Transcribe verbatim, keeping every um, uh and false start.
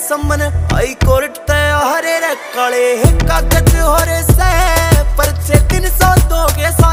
समन high court ते हरे रे काले कागज हो रे से परचे तीन सौ दो के